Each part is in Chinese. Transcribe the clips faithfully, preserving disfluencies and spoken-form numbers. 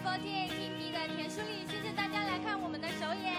收听 A T P 的田书丽，谢谢大家来看我们的首演。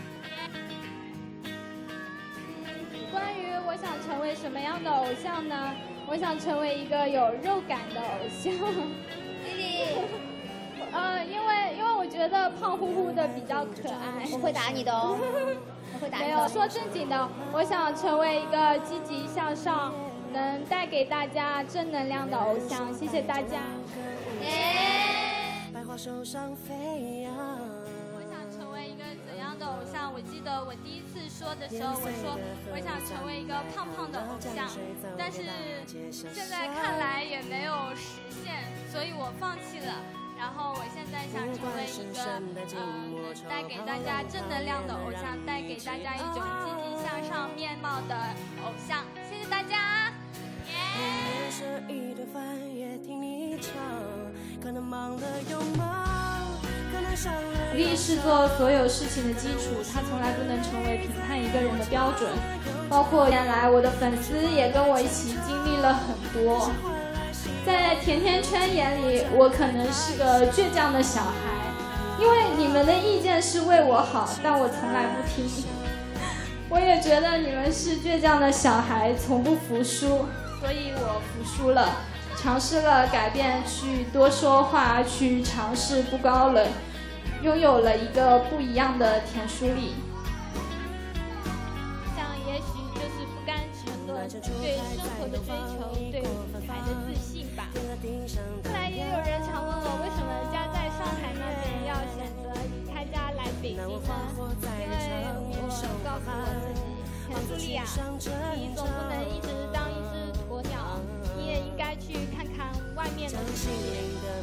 关于我想成为什么样的偶像呢？我想成为一个有肉感的偶像。 丽丽， 呃，因为因为我觉得胖乎乎的比较可爱。 我会打你的哦，我会打你的。 没有，说正经的，我想成为一个积极向上，能带给大家正能量的偶像。谢谢大家。 耶！ 百花手上飞扬。 我想成为一个怎样的偶像？我记得我第一次说的时候，我说我想成为一个胖胖的偶像，但是现在看来也没有实现，所以我放弃了。然后我现在想成为一个呃，能带给大家正能量的偶像，带给大家一种积极向上面貌的偶像。谢谢大家。耶！ 吃一顿饭也听你唱，可能忙了又忙，可能伤了。 努力是做所有事情的基础，它从来不能成为评判一个人的标准。包括原来我的粉丝也跟我一起经历了很多。在甜甜圈眼里，我可能是个倔强的小孩，因为你们的意见是为我好，但我从来不听。我也觉得你们是倔强的小孩，从不服输，所以我服输了，尝试了改变，去多说话，去尝试不高冷，拥有了一个不一样的田书丽。 想也许就是不甘沉沦，对生活的追求，对舞台的自信吧。后来也有人常问我，为什么家在上海那边要选择离开家来北京呢？因为我告诉我自己，田书丽啊，你总不能一直当一只鸵鸟，你也应该去看看外面的世界。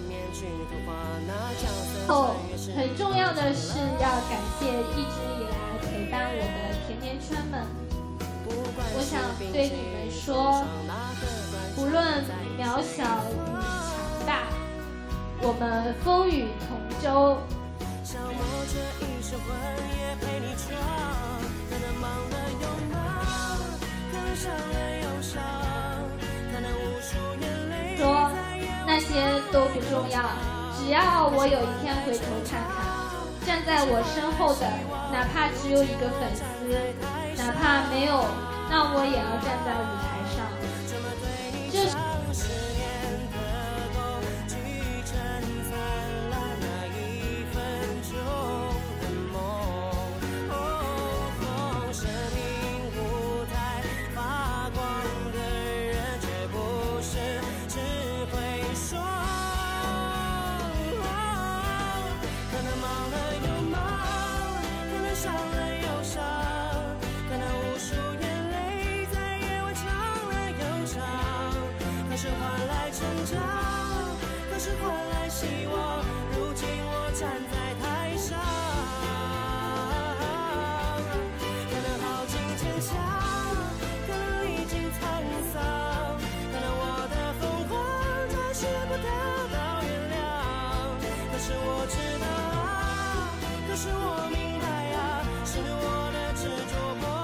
后很重要的是要感谢一直以来陪伴我的甜甜圈们。我想对你们说，无论渺小与强大，我们风雨同舟。 消磨着一身魂也陪你闯，可能忙了又忙，可能伤了又伤，可能无数眼泪。 说那些都不重要，只要我有一天回头看看，站在我身后的，哪怕只有一个粉丝，哪怕没有，那我也要站在舞台上。这是可是换来成长，可是换来希望。如今我站在台上，可能耗尽坚强，可能历经沧桑，可能我的疯狂暂时不得到原谅。可是我知道啊，可是我明白啊，是我的执着。